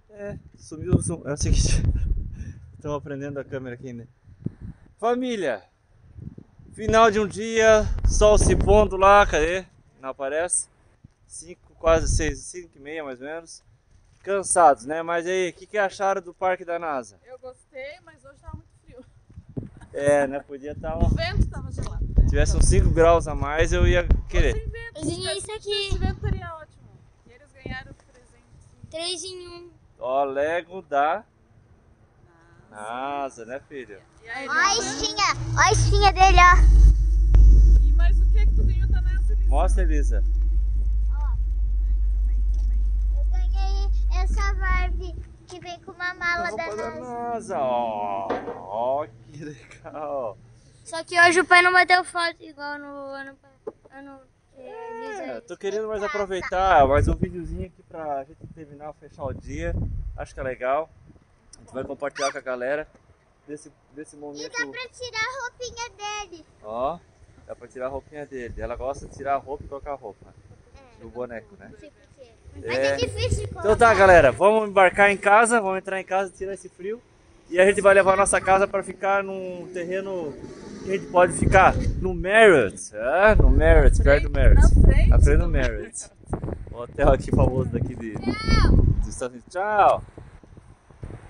Sumiu o zoom. É o seguinte. Estamos aprendendo a câmera aqui ainda. Família! Final de um dia, sol se pondo lá, cadê? Não aparece. 5, quase 6, 5 e meia mais ou menos. Cansados, né? Mas aí, o que acharam do parque da NASA? Eu gostei, mas hoje tava muito frio. Né? Podia estar O vento tava gelado. Se tivesse uns 5 graus a mais, eu ia querer. Sem vento. Isso aqui. Esse vento seria ótimo. E eles ganharam 3 em 1. Ó, Lego da NASA, né, filho? E aí, Ó a esfinha dele, ó. E mais o que tu ganhou da NASA, Elisa? Mostra, Elisa. Eu ganhei essa Barbie que vem com uma A mala da roupa da NASA. NASA. Ó, que legal. Só que hoje o pai não bateu foto igual no ano Tô querendo mais aproveitar mais um videozinho aqui pra gente terminar, fechar o dia. Acho que é legal. A gente vai compartilhar com a galera desse momento. E dá pra tirar a roupinha dele. Ó, dá pra tirar a roupinha dele. Ela gosta de tirar a roupa e colocar a roupa do boneco, né? Mas é difícil de colocar. Então tá, galera, vamos embarcar em casa, vamos entrar em casa, tirar esse frio. E a gente vai levar a nossa casa para ficar num terreno que a gente pode ficar no Marriott. No Marriott, perto do Marriott. Na frente do Marriott. O hotel aqui famoso daqui dos Estados Unidos. Tchau!